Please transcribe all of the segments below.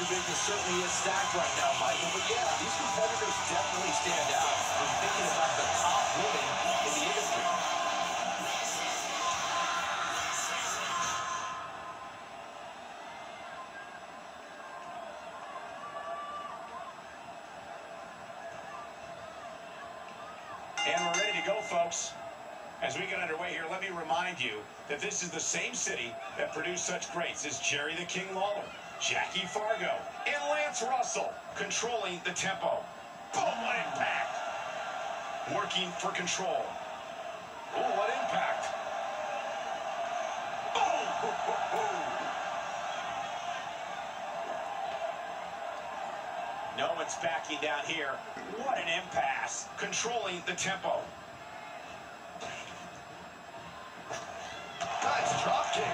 division certainly is stacked right now, Michael. But yeah, these competitors definitely stand out when thinking about the top women in the industry. And we're ready to go, folks. As we get underway here, let me remind you that this is the same city that produced such greats as Jerry the King Lawler, Jackie Fargo, and Lance Russell, controlling the tempo. Boom, what impact! Working for control. Oh, what impact! Oh! No one's backing down here. What an impasse. Controlling the tempo. Nice drop kick.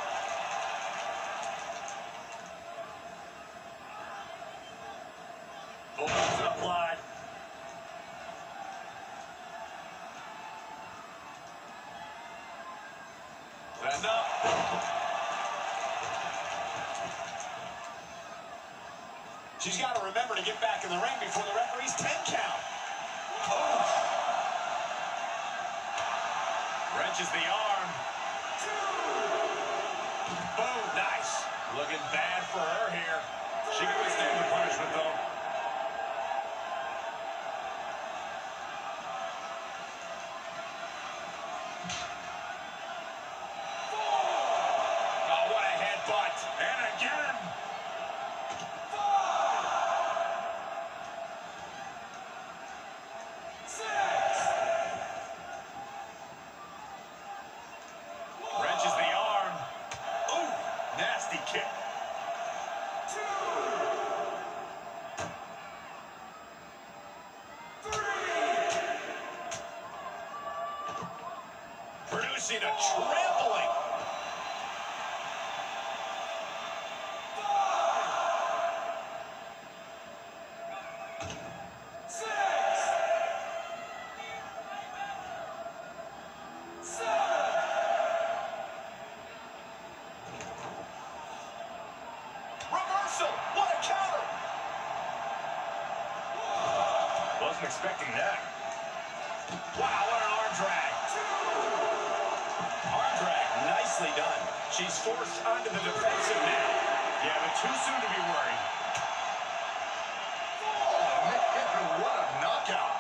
Bulldogs applied. Enough. She's got to remember to get back in the ring before the referee's 10 count. Oh. Wrenches the arm. Boom, nice. Looking bad for her here. She can withstand the punishment, though. Oh, what a headbutt. And again. Wrenches the arm. Ooh, nasty kick. Producing a trampling. Reversal. What a counter. Wasn't expecting that. Wow, what an arm drag. Arm drag, nicely done. She's forced onto the defensive now. Yeah, but too soon to be worried. Oh, man, what a knockout.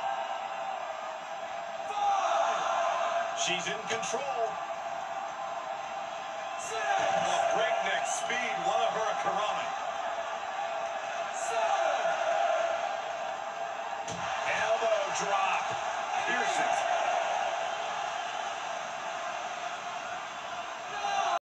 She's in control. Breakneck speed, one of her a Karama. Elbow drop.